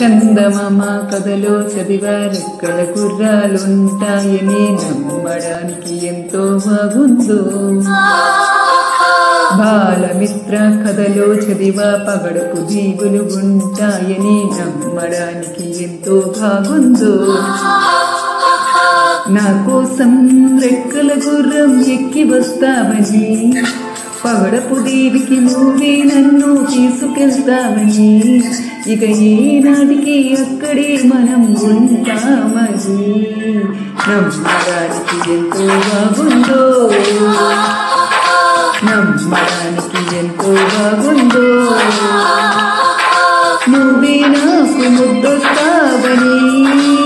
చందమామ కథలో చదివా రెక్కల గుర్రాలుంటాయని నమ్మడానికి ఎంతో బాగుందో. బాలమిత్ర కథలో చదివా పగడపు దీవులు ఉంటాయని నమ్మడానికి ఎంతో బాగుందో. నా కోసం రెక్కల గుర్రం ఎక్కి వస్తావని, పగడపు దీవికి నువ్వే నన్ను తీసుకెళ్తావని, ఇక ఏనాటికి అక్కడే మనం ఉంటామని నమ్మడానికి ఎంతో బాగుందో. నమ్మడానికి ఎంతో బాగుందో. నువ్వే నాకు ముద్దొస్తావని